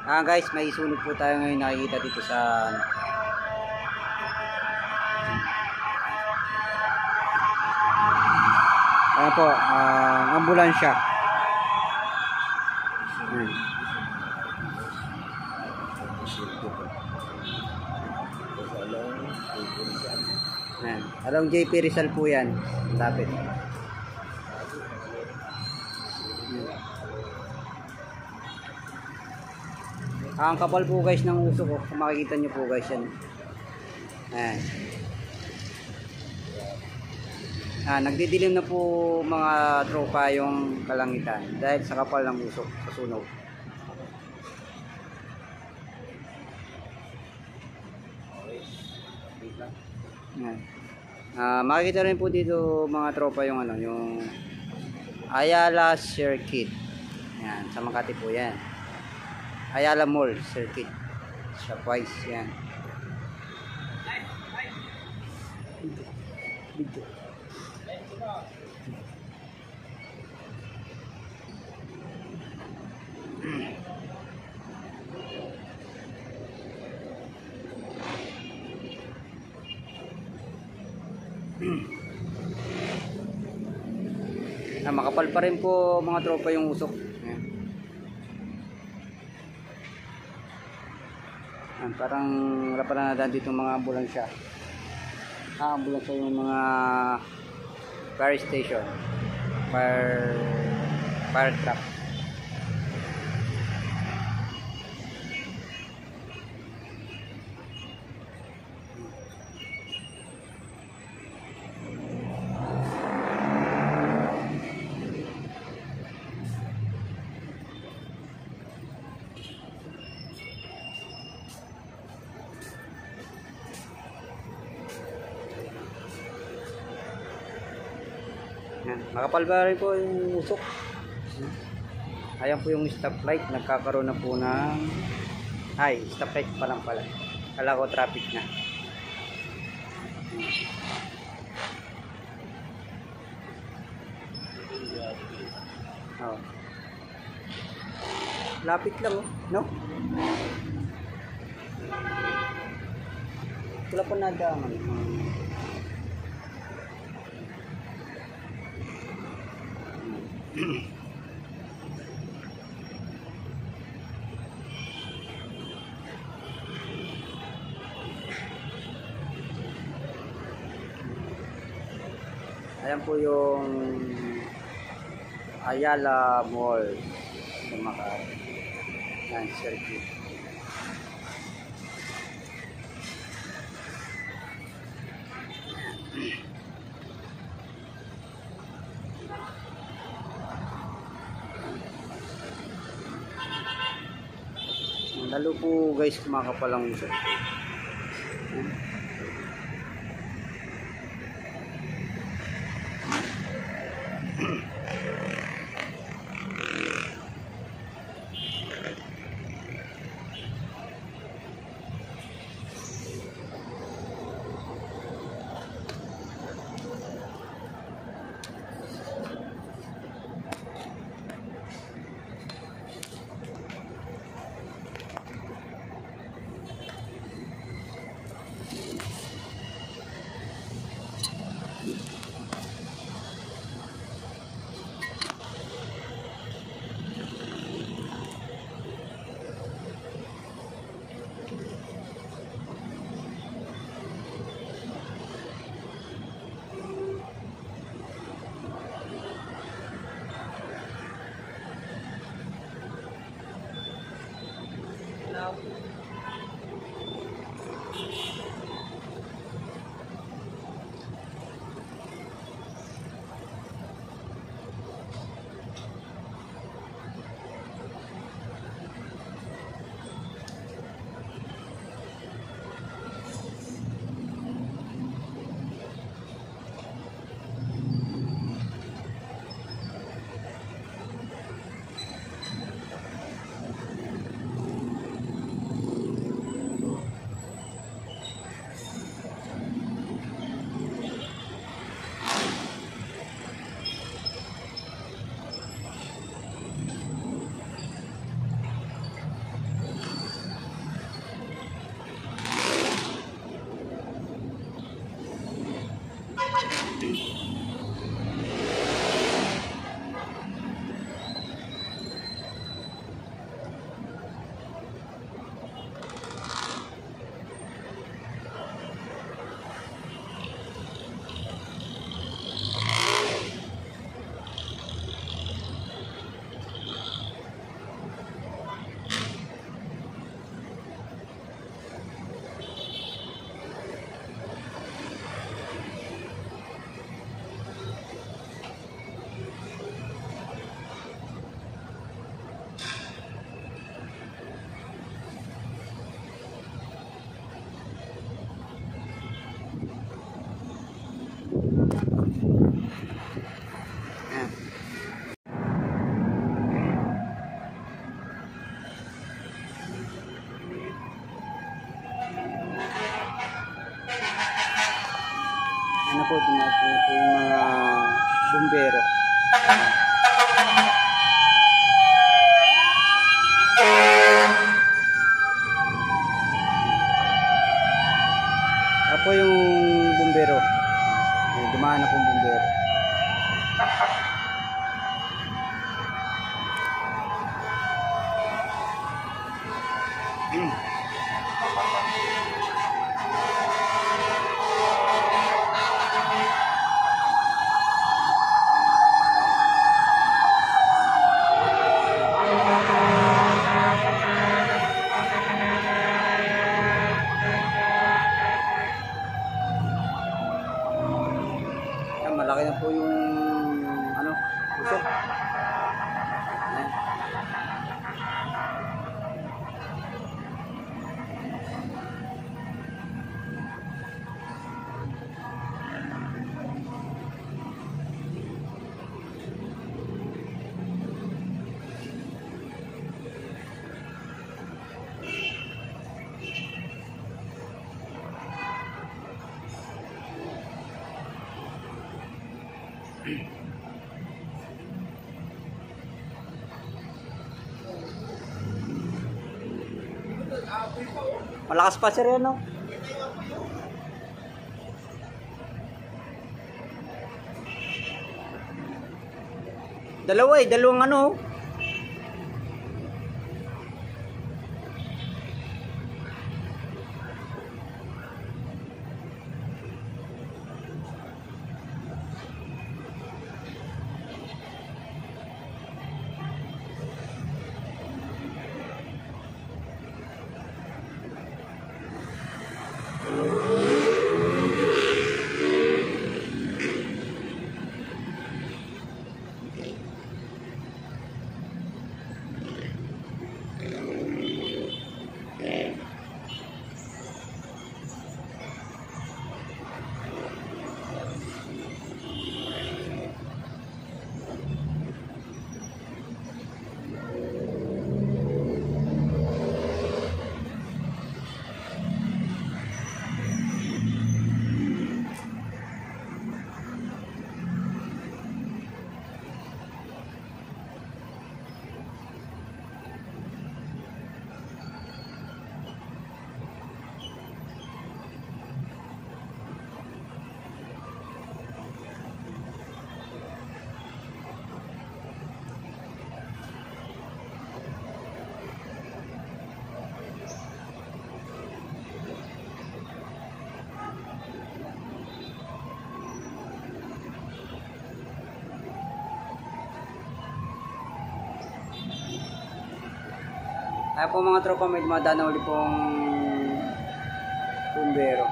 Guys, may sunog po tayo ngayon nakikita dito sa ano. Ayan po, ambulansya. Ayan. Along JP Rizal po yan. Lapit. Ang kapal po guys ng usok ko. Kung makikita nyo po guys yan. Ayan. Nagdidilim na po mga tropa yung kalangitan dahil sa kapal ng usok sa sunog. Ayan. Makikita rin po dito mga tropa yung ano, yung Ayala Circuit. Ayan, sa Makati po yan. Ayala Mall Circuit. Shopwise yan. Video. Makapal pa rin po mga tropa yung usok. Parang wala pa na nadaan dito mga ambulansya. Ambulansya yung mga fire station, fire truck. Makapal ba rin po yung usok. Ayan po yung stoplight. Nagkakaroon na po ng stoplight pa lang pala. Kala ko traffic na. Lapit lang no? Wala pa nadaaman. Ayan po yung Ayala Mall sa Makati. Ayan, circuit. Lalo po guys kumakapalang usok. dumating po yung mga bumbero. Ako yung bumbero. Dumaan na pong bumbero. Malaki na po yung ano, usok. Ayan. Malakas pa sir yan, no? Dalawang ano. Kaya po mga tropa, may dumadaan na uli pong bumbero.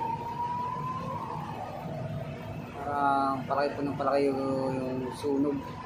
Palaki po ng palaki yung sunog.